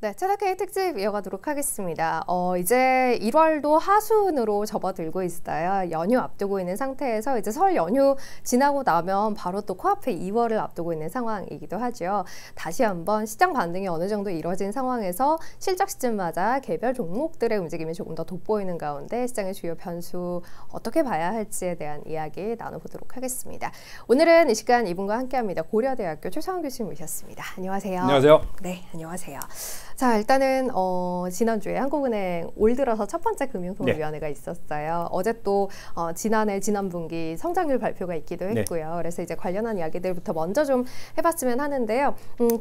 네, 최다케이 특집 이어가도록 하겠습니다. 이제 1월도 하순으로 접어들고 있어요. 연휴 앞두고 있는 상태에서 이제 설 연휴 지나고 나면 바로 또 코앞에 2월을 앞두고 있는 상황이기도 하죠. 다시 한번 시장 반등이 어느 정도 이뤄진 상황에서 실적 시즌 맞아 개별 종목들의 움직임이 조금 더 돋보이는 가운데 시장의 주요 변수 어떻게 봐야 할지에 대한 이야기 나눠보도록 하겠습니다. 오늘은 이 시간 이분과 함께합니다. 고려대학교 최상원 교수님 모셨습니다. 안녕하세요. 안녕하세요. 네, 안녕하세요. 자, 일단은 지난주에 한국은행 올 들어서 첫 번째 금융통화위원회가 있었어요. 어제 또 지난 분기 성장률 발표가 있기도 했고요. 그래서 이제 관련한 이야기들부터 먼저 좀 해봤으면 하는데요.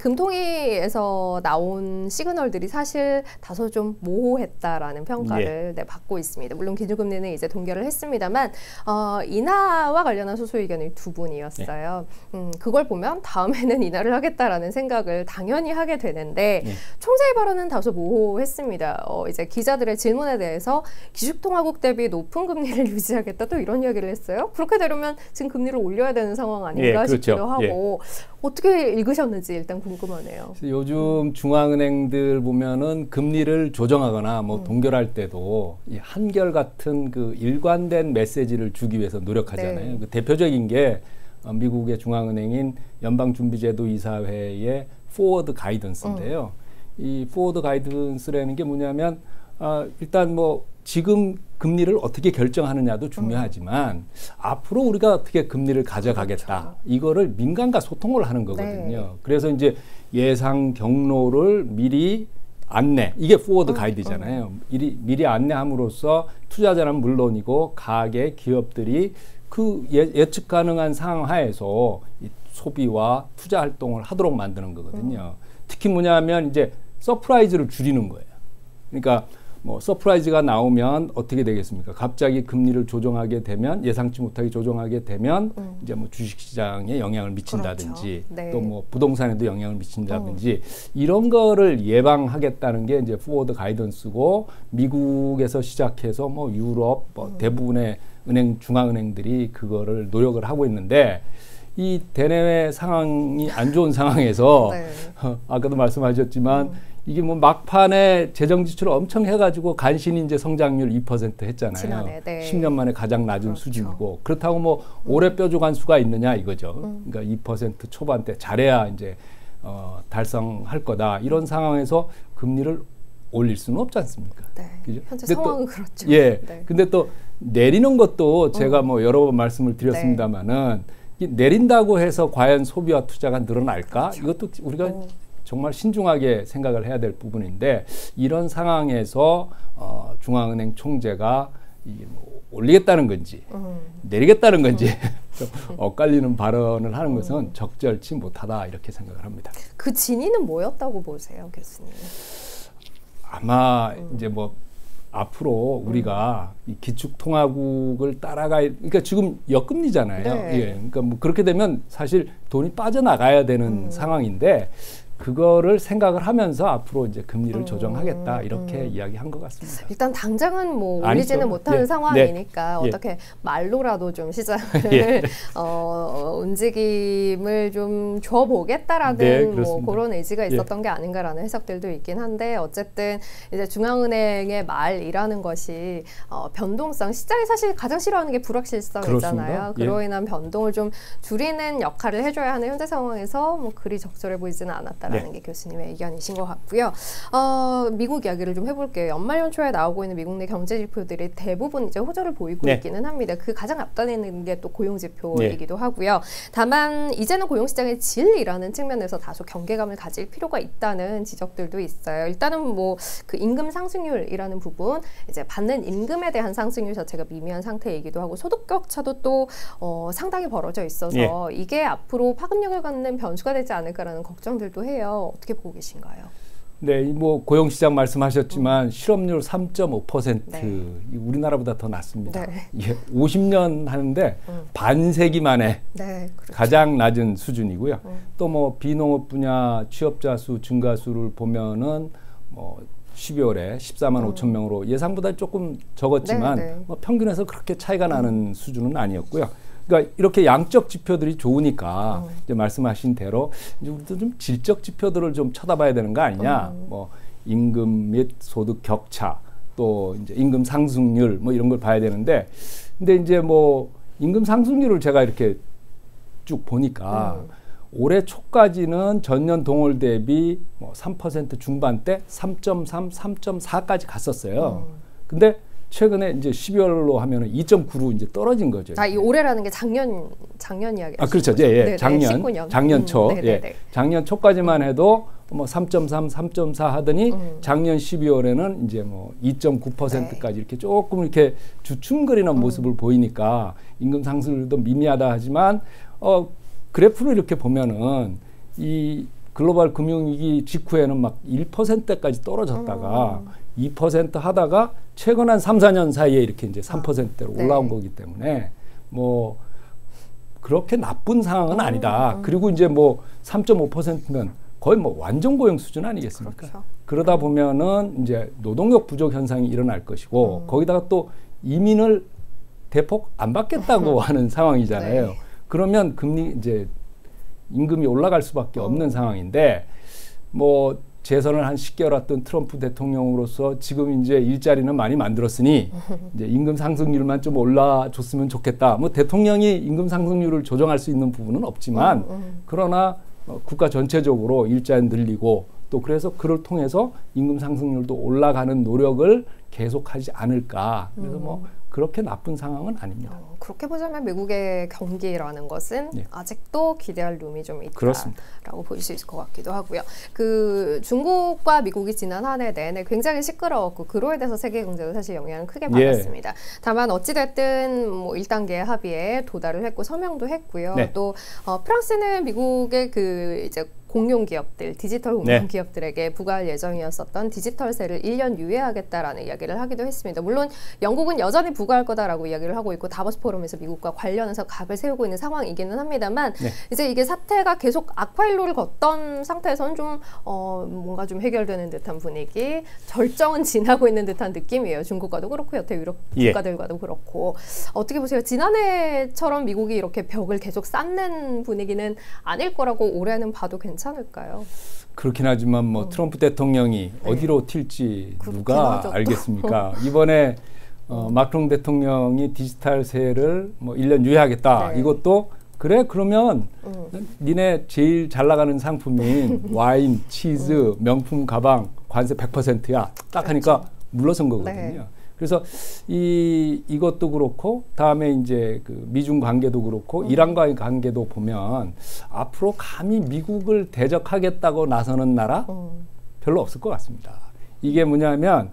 금통위에서 나온 시그널들이 사실 다소 좀 모호했다라는 평가를 받고 있습니다. 물론 기준금리는 이제 동결을 했습니다만 인하와 관련한 소수 의견이 두 분이었어요. 그걸 보면 다음에는 인하를 하겠다라는 생각을 당연히 하게 되는데 총재 발언은 다소 모호했습니다. 이제 기자들의 질문에 대해서 기축통화국 대비 높은 금리를 유지하겠다 또 이런 이야기를 했어요. 그렇게 되려면 지금 금리를 올려야 되는 상황 아닌가 싶기도 하고 어떻게 읽으셨는지 일단 궁금하네요. 요즘 중앙은행들 보면은 금리를 조정하거나 뭐 동결할 때도 이 한결같은 그 일관된 메시지를 주기 위해서 노력하잖아요. 그 대표적인 게 미국의 중앙은행인 연방준비제도 이사회의 포워드 가이던스인데요. 이 포워드 가이던스라는 게 뭐냐면 일단 뭐 지금 금리를 어떻게 결정하느냐도 중요하지만 앞으로 우리가 어떻게 금리를 가져가겠다. 이거를 민간과 소통을 하는 거거든요. 그래서 이제 예상 경로를 미리 안내, 이게 포워드 가이드잖아요. 미리 안내함으로써 투자자는 물론이고 가계, 기업들이 그 예측 가능한 상황 하에서 이 소비와 투자 활동을 하도록 만드는 거거든요. 특히 뭐냐면 이제 서프라이즈를 줄이는 거예요. 그러니까 뭐 서프라이즈가 나오면 어떻게 되겠습니까? 갑자기 금리를 조정하게 되면 예상치 못하게 조정하게 되면 이제 뭐 주식시장에 영향을 미친다든지 또 뭐 부동산에도 영향을 미친다든지 이런 거를 예방하겠다는 게 이제 포워드 가이던스고 미국에서 시작해서 뭐 유럽 뭐 대부분의 중앙은행들이 그거를 노력을 하고 있는데 이 대내외 상황이 안 좋은 상황에서 아까도 말씀하셨지만 이게 뭐 막판에 재정 지출을 엄청 해가지고 간신히 이제 성장률 2% 했잖아요. 지난해, 10년 만에 가장 낮은 수준이고 그렇다고 뭐 오래 뾰족한 수가 있느냐 이거죠. 그러니까 2% 초반대 잘해야 이제 달성할 거다. 이런 상황에서 금리를 올릴 수는 없지 않습니까? 그죠? 현재 상황은 그렇죠. 근데 또 내리는 것도 제가 뭐 여러 번 말씀을 드렸습니다만은 내린다고 해서 과연 소비와 투자가 늘어날까? 이것도 우리가 정말 신중하게 생각을 해야 될 부분인데 이런 상황에서 중앙은행 총재가 이게 뭐 올리겠다는 건지 내리겠다는 건지 엇갈리는 발언을 하는 것은 적절치 못하다 이렇게 생각을 합니다. 그 진위는 뭐였다고 보세요, 교수님? 아마 이제 뭐 앞으로 우리가 이 기축통화국을 그러니까 지금 역금리잖아요. 그러니까 뭐 그렇게 되면 사실 돈이 빠져나가야 되는 상황인데 그거를 생각을 하면서 앞으로 이제 금리를 조정하겠다 이렇게 이야기한 것 같습니다. 일단 당장은 뭐 올리지는 못하는 상황이니까 어떻게 말로라도 좀 시장을 움직임을 좀 줘보겠다라는 뭐 그런 의지가 있었던 게 아닌가라는 해석들도 있긴 한데 어쨌든 이제 중앙은행의 말이라는 것이 변동성 시장이 사실 가장 싫어하는 게 불확실성이잖아요. 그로 인한 변동을 좀 줄이는 역할을 해줘야 하는 현재 상황에서 뭐 그리 적절해 보이지는 않았다. 라는 게 교수님의 의견이신 것 같고요. 미국 이야기를 좀 해볼게요. 연말 연초에 나오고 있는 미국 내 경제 지표들이 대부분 이제 호조를 보이고 있기는 합니다. 그 가장 앞단에 있는 게 또 고용 지표이기도 하고요. 다만 이제는 고용 시장의 질이라는 측면에서 다소 경계감을 가질 필요가 있다는 지적들도 있어요. 일단은 뭐 그 임금 상승률이라는 부분, 이제 받는 임금에 대한 상승률 자체가 미미한 상태이기도 하고 소득 격차도 또 상당히 벌어져 있어서 이게 앞으로 파급력을 갖는 변수가 되지 않을까라는 걱정들도 해요. 어떻게 보고 계신가요? 네, 뭐 고용시장 말씀하셨지만 실업률 3.5% 우리나라보다 더 낮습니다. 50년 하는데 반세기 만에 가장 낮은 수준이고요. 또 뭐 비농업 분야 취업자 수 증가수를 보면은 뭐 12월에 14만 5천 명으로 예상보다 조금 적었지만 뭐 평균에서 그렇게 차이가 나는 수준은 아니었고요. 그러니까 이렇게 양적 지표들이 좋으니까 이제 말씀하신 대로 이제 우리도 좀 질적 지표들을 좀 쳐다봐야 되는 거 아니냐. 뭐 임금 및 소득 격차, 또 이제 임금 상승률 뭐 이런 걸 봐야 되는데, 근데 이제 뭐 임금 상승률을 제가 이렇게 쭉 보니까 올해 초까지는 전년 동월 대비 뭐 3% 중반대 3.3, 3.4까지 갔었어요. 근데 최근에 이제 12월로 하면은 2.9로 이제 떨어진 거죠. 이 올해라는 게 작년 이야기. 그렇죠. 예, 작년 초. 예. 작년 초까지만 해도 뭐 3.3, 3.4 하더니 작년 12월에는 이제 뭐 2.9%까지 이렇게 조금 이렇게 주춤거리는 모습을 보이니까 임금 상승률도 미미하다 하지만 그래프를 이렇게 보면은 이 글로벌 금융위기 직후에는 막 1%까지 떨어졌다가 2% 하다가 최근 한 3, 4년 사이에 이렇게 이제 3%대로 올라온 거기 때문에 뭐 그렇게 나쁜 상황은 아니다. 그리고 이제 뭐 3.5%면 거의 뭐 완전 고용 수준 아니겠습니까? 그렇죠. 그러다 보면은 이제 노동력 부족 현상이 일어날 것이고 거기다가 또 이민을 대폭 안 받겠다고 하는 상황이잖아요. 네. 그러면 이제 임금이 올라갈 수밖에 없는 상황인데 뭐 재선을 한 10개월 앞둔 트럼프 대통령으로서 지금 이제 일자리는 많이 만들었으니 이제 임금 상승률만 좀 올라줬으면 좋겠다. 뭐 대통령이 임금 상승률을 조정할 수 있는 부분은 없지만 그러나 국가 전체적으로 일자리 늘리고 또 그래서 그를 통해서 임금 상승률도 올라가는 노력을 계속하지 않을까. 그래서 뭐 그렇게 나쁜 상황은 아닙니다. 그렇게 보자면 미국의 경기라는 것은 아직도 기대할 룸이 좀 있다라고 볼 수 있을 것 같기도 하고요. 그 중국과 미국이 지난 한 해 내내 굉장히 시끄러웠고 그로 인해서 세계 경제도 사실 영향을 크게 받았습니다. 다만 어찌됐든 뭐 1단계 합의에 도달을 했고 서명도 했고요. 또 프랑스는 미국의 그 이제 공용 기업들, 디지털 공용 기업들에게 부과할 예정이었었던 디지털세를 1년 유예하겠다라는 이야기를 하기도 했습니다. 물론 영국은 여전히 부과할 거다라고 이야기를 하고 있고 다보스 포럼에서 미국과 관련해서 각을 세우고 있는 상황이기는 합니다만 이제 이게 사태가 계속 악화일로를 걷던 상태에서는 좀 뭔가 좀 해결되는 듯한 분위기, 절정은 지나고 있는 듯한 느낌이에요. 중국과도 그렇고 여태 유럽 국가들과도 그렇고. 어떻게 보세요? 지난해처럼 미국이 이렇게 벽을 계속 쌓는 분위기는 아닐 거라고 올해는 봐도 괜찮을까요? 그렇긴 하지만 뭐 트럼프 대통령이 어디로 튈지 누가 알겠습니까? 이번에 마크롱 대통령이 디지털세를 뭐 1년 유예하겠다. 이것도 그래 그러면 니네 제일 잘 나가는 상품인 와인, 치즈, 명품 가방 관세 100%야. 딱 하니까 물러선 거거든요. 그래서 이것도 그렇고 다음에 이제 그 미중 관계도 그렇고 이란과의 관계도 보면 앞으로 감히 미국을 대적하겠다고 나서는 나라 별로 없을 것 같습니다. 이게 뭐냐면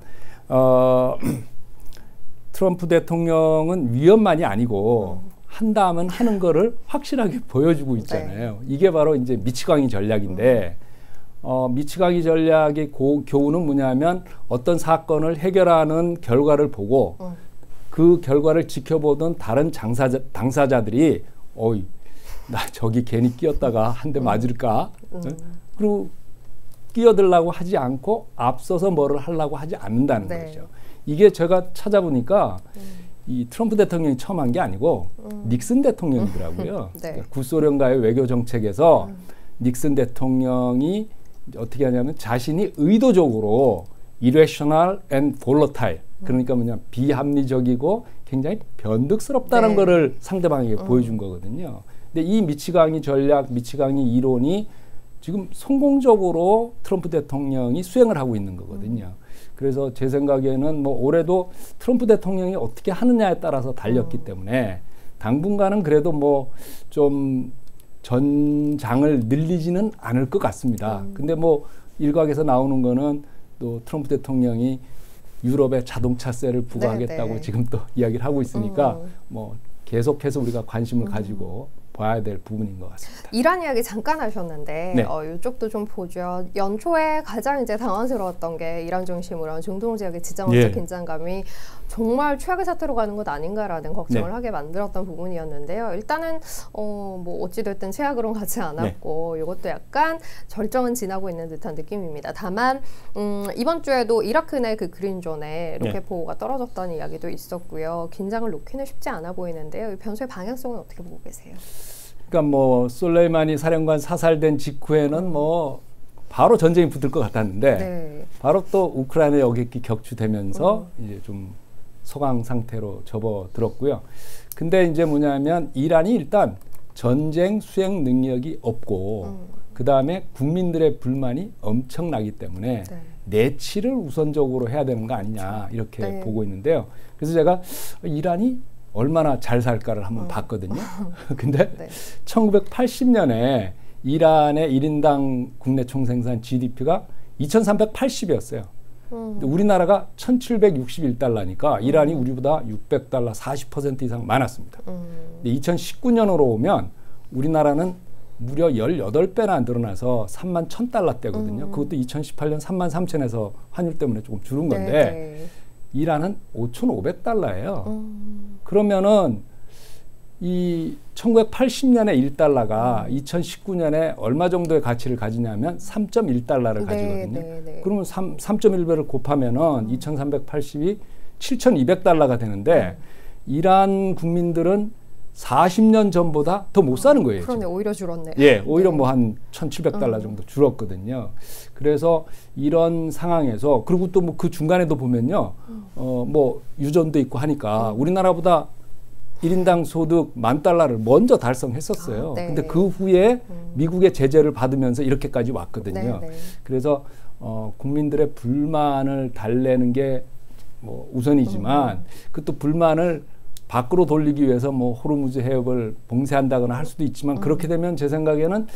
트럼프 대통령은 위협만이 아니고 한다면 하는 거를 확실하게 보여주고 있잖아요. 이게 바로 이제 미치광이 전략인데 미치광이 전략의 교훈은 뭐냐면 어떤 사건을 해결하는 결과를 보고 그 결과를 지켜보던 다른 당사자들이 나 저기 괜히 끼었다가 한 대 맞을까? 그리고 끼어들려고 하지 않고 앞서서 뭐를 하려고 하지 않는다는 거죠. 이게 제가 찾아보니까 이 트럼프 대통령이 처음 한 게 아니고 닉슨 대통령이더라고요. 구소련과의 외교 정책에서 닉슨 대통령이 어떻게 하냐면 자신이 의도적으로 irrational and volatile 그러니까 뭐냐 비합리적이고 굉장히 변덕스럽다는 거를 상대방에게 보여준 거거든요. 근데 이 미치광이 전략, 미치광이 이론이 지금 성공적으로 트럼프 대통령이 수행을 하고 있는 거거든요. 그래서 제 생각에는 뭐 올해도 트럼프 대통령이 어떻게 하느냐에 따라서 달렸기 때문에 당분간은 그래도 뭐 좀 전장을 늘리지는 않을 것 같습니다. 근데 뭐 일각에서 나오는 거는 또 트럼프 대통령이 유럽에 자동차세를 부과하겠다고 지금 또 이야기를 하고 있으니까 뭐 계속해서 우리가 관심을 가지고 봐야 될 부분인 것 같습니다. 이란 이야기 잠깐 하셨는데 이쪽도 좀 보죠. 연초에 가장 이제 당황스러웠던 게 이란 중심으로 한 중동 지역의 지정학적 긴장감이 정말 최악의 사태로 가는 것 아닌가라는 걱정을 하게 만들었던 부분이었는데요. 일단은 뭐 어찌됐든 최악으로는 가지 않았고 이것도 약간 절정은 지나고 있는 듯한 느낌입니다. 다만 이번 주에도 이라크 내 그 그린존에 로켓 보호가 떨어졌다는 이야기도 있었고요. 긴장을 놓기는 쉽지 않아 보이는데요. 이 변수의 방향성은 어떻게 보고 계세요? 그러니까 뭐 솔레이마니 사령관 사살된 직후에는 뭐 바로 전쟁이 붙을 것 같았는데 바로 또 우크라이나 여객기 격추되면서 이제 좀 소강 상태로 접어들었고요. 근데 이제 뭐냐면 이란이 일단 전쟁 수행 능력이 없고 그 다음에 국민들의 불만이 엄청나기 때문에 내치를 우선적으로 해야 되는 거 아니냐 이렇게 보고 있는데요. 그래서 제가 이란이 얼마나 잘 살까를 한번 봤거든요. 근데 1980년에 이란의 1인당 국내 총생산 GDP가 2380이었어요. 우리나라가 1761달러니까 이란이 우리보다 600달러 40% 이상 많았습니다. 근데 2019년으로 오면 우리나라는 무려 18배나 늘어나서 31,000달러대거든요. 그것도 2018년 33,000에서 환율 때문에 조금 줄은 건데 이란은 5,500달러예요. 그러면은 이 1980년에 1달러가 2019년에 얼마 정도의 가치를 가지냐면 3.1달러를 가지거든요. 그러면 3.1배를 곱하면은 2380이 7,200달러가 되는데 이란 국민들은 40년 전보다 더 못 사는 거예요. 그러네, 오히려 줄었네. 예, 오히려 뭐 한 1,700달러 정도 줄었거든요. 그래서 이런 상황에서 그리고 또 뭐 그 중간에도 보면요, 뭐 유전도 있고 하니까 우리나라보다 1인당 소득 10,000달러를 먼저 달성했었어요. 근데 그 후에 미국의 제재를 받으면서 이렇게까지 왔거든요. 그래서 국민들의 불만을 달래는 게 뭐 우선이지만 그것도 불만을 밖으로 돌리기 위해서 뭐 호르무즈 해협을 봉쇄한다거나 할 수도 있지만 그렇게 되면 제 생각에는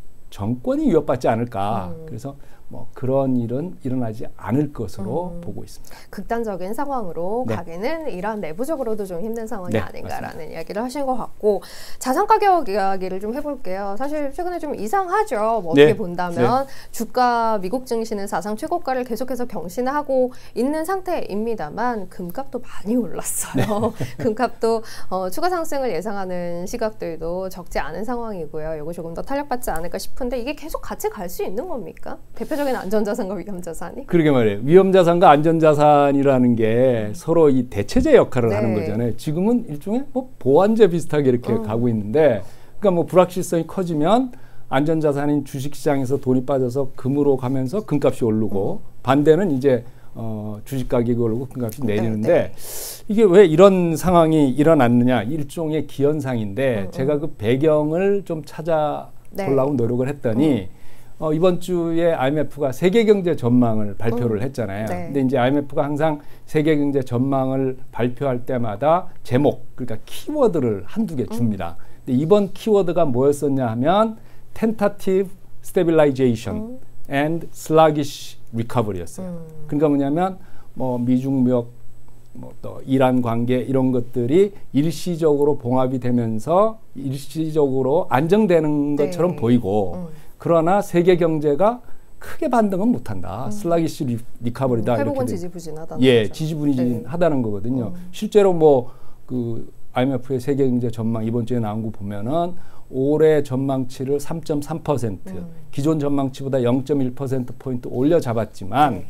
정권이 위협받지 않을까. 그래서 뭐 그런 일은 일어나지 않을 것으로 보고 있습니다. 극단적인 상황으로 가기는 이란 내부적으로도 좀 힘든 상황이 아닌가라는 맞습니다. 이야기를 하신 것 같고 자산 가격 이야기를 좀 해볼게요. 사실 최근에 좀 이상하죠. 뭐 어떻게 본다면 주가 미국 증시는 사상 최고가를 계속해서 경신하고 있는 상태입니다만 금값도 많이 올랐어요. 금값도 추가 상승을 예상하는 시각들도 적지 않은 상황이고요. 이거 조금 더 탄력받지 않을까 싶은데 이게 계속 같이 갈 수 있는 겁니까? 대표적인 안전자산과 위험자산이? 그러게 말이에요. 위험자산과 안전자산이라는 게 서로 이 대체제 역할을 하는 거잖아요. 지금은 일종의 뭐 보완제 비슷하게 이렇게 가고 있는데 그러니까 뭐 불확실성이 커지면 안전자산인 주식시장에서 돈이 빠져서 금으로 가면서 금값이 오르고 반대는 이제 주식 가격이 오르고 금값이 내리는데 이게 왜 이런 상황이 일어났느냐 일종의 기현상인데 제가 그 배경을 좀 찾아보려고 노력을 했더니 이번 주에 IMF가 세계 경제 전망을 발표를 했잖아요. 근데 이제 IMF가 항상 세계 경제 전망을 발표할 때마다 제목, 그러니까 키워드를 한두 개 줍니다. 근데 이번 키워드가 뭐였었냐 하면 tentative stabilization and sluggish recovery였어요. 그러니까 뭐냐면 뭐 미중 무역, 뭐 또 이란 관계 이런 것들이 일시적으로 봉합이 되면서 일시적으로 안정되는 것처럼 보이고 그러나 세계 경제가 크게 반등은 못한다. 슬라기시 리커버리다. 회복은 지지부진하다는 거죠. 지지부진하다는 거거든요. 실제로 뭐 그 IMF의 세계 경제 전망 이번 주에 나온 거 보면은 올해 전망치를 3.3%, 기존 전망치보다 0.1%포인트 올려 잡았지만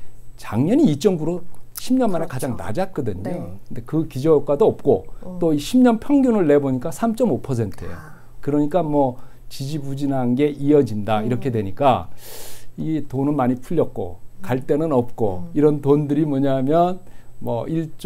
작년이 2.9로 10년 만에 가장 낮았거든요. 근데 그 기저효과도 없고 또 이 10년 평균을 내보니까 3.5%예요. 그러니까 뭐 지지부진한 게 이어진다 이렇게 되니까 이 돈은 많이 풀렸고 갈 데는 없고 이런 돈들이 뭐냐면 뭐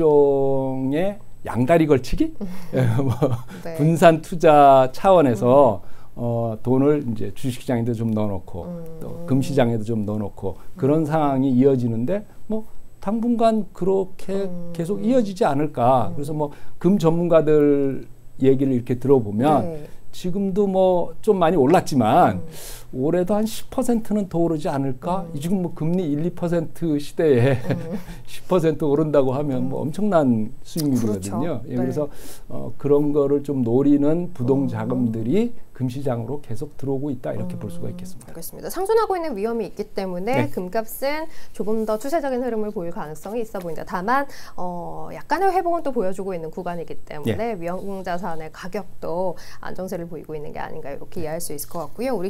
일종의 양다리 걸치기 뭐 분산 투자 차원에서 돈을 이제 주식시장에도 좀 넣어놓고 또 금시장에도 좀 넣어놓고 그런 상황이 이어지는데 뭐 당분간 그렇게 계속 이어지지 않을까. 그래서 뭐 금 전문가들 얘기를 이렇게 들어보면 지금도 뭐 좀 많이 올랐지만 올해도 한 10%는 더 오르지 않을까? 지금 뭐 금리 1, 2% 시대에 10% 오른다고 하면 뭐 엄청난 수익률이거든요. 예, 그래서 그런 거를 좀 노리는 부동 자금들이 금시장으로 계속 들어오고 있다 이렇게 볼 수가 있겠습니다. 알겠습니다. 상존하고 있는 위험이 있기 때문에 금값은 조금 더 추세적인 흐름을 보일 가능성이 있어 보인다. 다만 약간의 회복은 또 보여주고 있는 구간이기 때문에 위험자산의 가격도 안정세를 보이고 있는 게 아닌가 이렇게 이해할 수 있을 것 같고요. 우리 시장 이야기를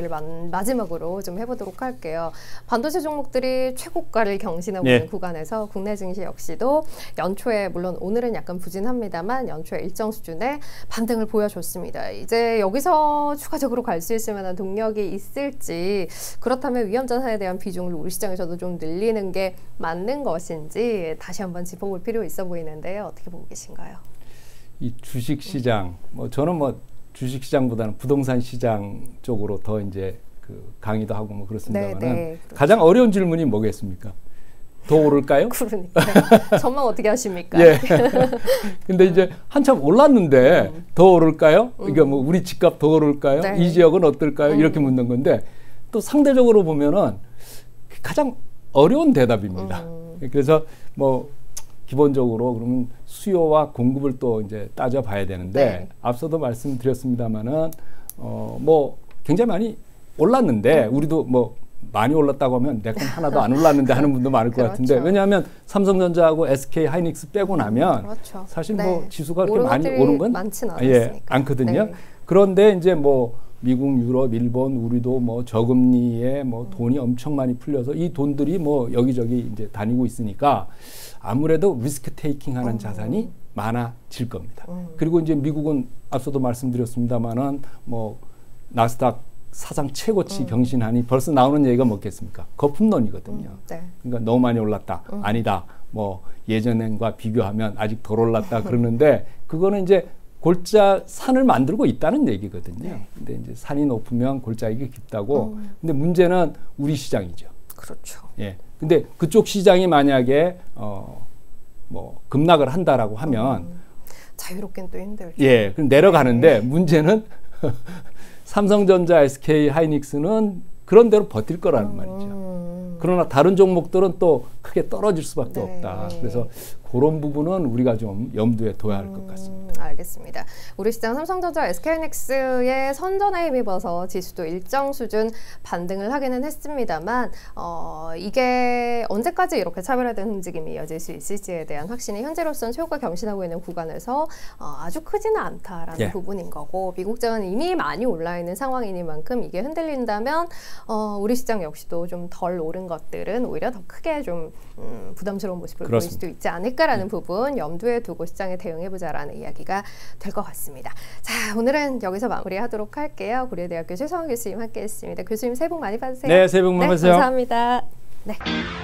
이야기를 마지막으로 좀 해보도록 할게요. 반도체 종목들이 최고가를 경신하고 있는 구간에서 국내 증시 역시도 연초에 물론 오늘은 약간 부진합니다만 연초에 일정 수준의 반등을 보여줬습니다. 이제 여기서 추가적으로 갈 수 있을 만한 동력이 있을지, 그렇다면 위험 자산에 대한 비중을 우리 시장에서도 좀 늘리는 게 맞는 것인지 다시 한번 짚어볼 필요 있어 보이는데요. 어떻게 보고 계신가요? 이 주식시장, 저는 주식시장보다는 부동산 시장 쪽으로 더 이제 강의도 하고 그렇습니다만은 가장 어려운 질문이 뭐겠습니까? 더 오를까요? 그러니까요. 전망 어떻게 하십니까? 예. 근데 이제 한참 올랐는데 더 오를까요? 그러니까 우리 집값 더 오를까요? 네. 이 지역은 어떨까요? 이렇게 묻는 건데 또 상대적으로 보면은 가장 어려운 대답입니다. 그래서 기본적으로 그러면 수요와 공급을 또 이제 따져봐야 되는데 앞서도 말씀드렸습니다만은 굉장히 많이 올랐는데 우리도 많이 올랐다고 하면 내 건 하나도 안 올랐는데 하는 분도 많을 것 같은데, 왜냐하면 삼성전자하고 SK 하이닉스 빼고 나면 사실 지수가 그렇게 많이 오른 건 않거든요. 그런데 이제 미국, 유럽, 일본, 우리도 저금리에 돈이 엄청 많이 풀려서 이 돈들이 여기저기 이제 다니고 있으니까 아무래도 리스크 테이킹 하는 자산이 많아질 겁니다. 그리고 이제 미국은 앞서도 말씀드렸습니다만은 나스닥 사상 최고치 경신하니 벌써 나오는 얘기가 뭐겠습니까? 거품론이거든요. 그러니까 너무 많이 올랐다. 아니다. 예전과 비교하면 아직 덜 올랐다 그러는데 그거는 이제 산을 만들고 있다는 얘기거든요. 근데 이제 산이 높으면 골짜기가 깊다고. 근데 문제는 우리 시장이죠. 그렇죠. 예. 근데 그쪽 시장이 만약에 급락을 한다라고 하면 자유롭긴 또 힘들죠. 예. 그럼 내려가는데 문제는 삼성전자, SK 하이닉스는 그런 대로 버틸 거라는 말이죠. 그러나 다른 종목들은 또 크게 떨어질 수밖에 없다. 그래서 그런 부분은 우리가 좀 염두에 둬야 할 것 같습니다. 알겠습니다. 우리 시장 삼성전자, SK하이닉스의 선전에 힘입어서 지수도 일정 수준 반등을 하기는 했습니다만 이게 언제까지 이렇게 차별화된 움직임이 이어질 수 있을지에 대한 확신이 현재로서는 최고가 경신하고 있는 구간에서 아주 크지는 않다라는 부분인 거고, 미국장은 이미 많이 올라 있는 상황이니만큼 이게 흔들린다면 우리 시장 역시도 좀 덜 오른 것들은 오히려 더 크게 좀 부담스러운 모습을 보일 수도 있지 않을까라는 부분 염두에 두고 시장에 대응해보자라는 이야기가 될 것 같습니다. 자, 오늘은 여기서 마무리하도록 할게요. 고려대학교 최성원 교수님 함께했습니다. 교수님 새해 복 많이 받으세요. 네, 새해 복 많이 받으세요. 감사합니다. 네.